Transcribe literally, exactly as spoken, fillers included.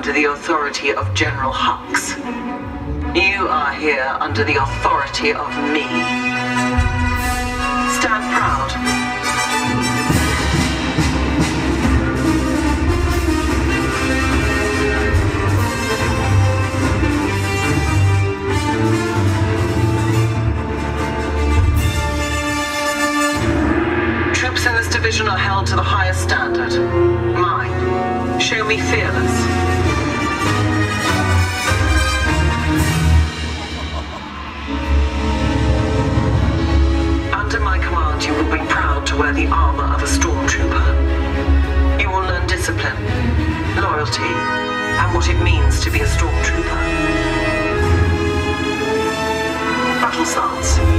under the authority of General Hux. You are here under the authority of me. Stand proud. Troops in this division are held to the highest standard. Mine. Show me fearless. Under my command, you will be proud to wear the armor of a stormtrooper. You will learn discipline, loyalty, and what it means to be a stormtrooper. Battle stance.